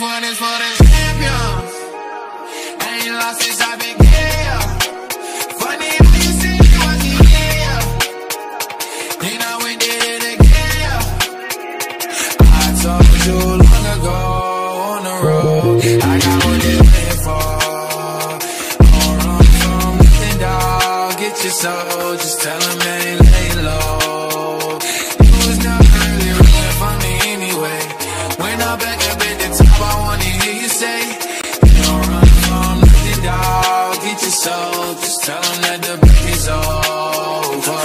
one is for the champions. Ain't lost since I began. Funny how you said you wasn't here. Then I went did it again. I told you long ago on the road, I got what they're waiting for. Don't run from nothing, dog. Get your soul, just tell them ain't lay low. You was never really rooting for me anyway. When I'm back up at the top, I wanna hear you say, don't run from nothing, dog. Get your soul, just tell them that the break is over.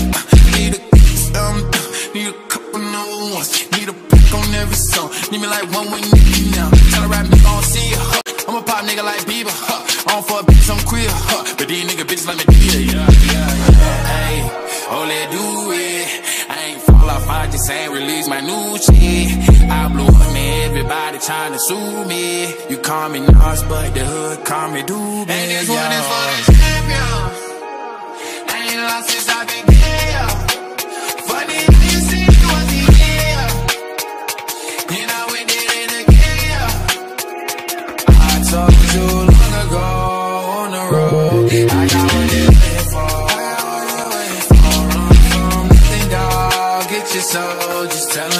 Need a couple new ones. Need a pack on every song. Need me like one when you need me now. Tell a rap nigga, I don't see ya. I'm a pop nigga like Bieber. I don't fuck bitches, I'm queer. But these nigga bitches let me do it. Yeah. Hey, oh, let do it. I ain't fall off, I just ain't release my new shit. I blew up, man, everybody trying to sue me. You call me Nas, but the hood call me Doobie. And this one is for the champions. Ain't lost since I began. Funny how you said you wasn't here. Then I went did it again. I told you long ago on the road, I got what they're waiting for. Don't run from nothing, dog. Get your soul, just tell